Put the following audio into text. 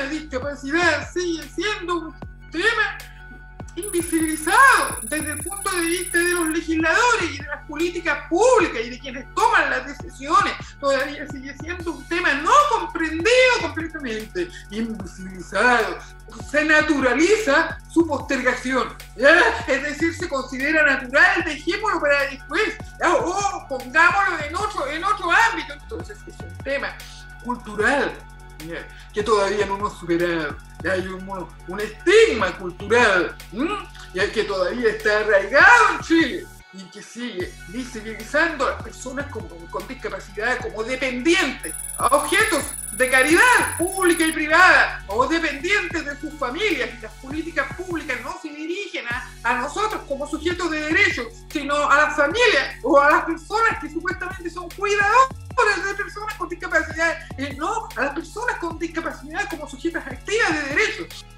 la discapacidad sigue siendo un tema invisibilizado desde el punto de vista de los legisladores y de las políticas públicas y de quienes toman las decisiones. Todavía sigue siendo un tema no comprendido completamente, invisibilizado. Se naturaliza su postergación, ¿ya? Es decir, se considera natural, dejémoslo para después, ¿ya? O pongámoslo en otro ámbito. Entonces es un tema cultural, ¿ya? Que todavía no hemos superado. Hay un estigma cultural, ya que todavía está arraigado en Chile y que sigue visibilizando a las personas con discapacidad como dependientes, a objetos de caridad pública y privada, o dependientes de sus familias. Y las políticas públicas no se dirigen a nosotros como sujetos de derechos, sino a las familias o a las personas que supuestamente son cuidadoras de personas con discapacidad, no a las personas con discapacidad como sujetas activas de derechos.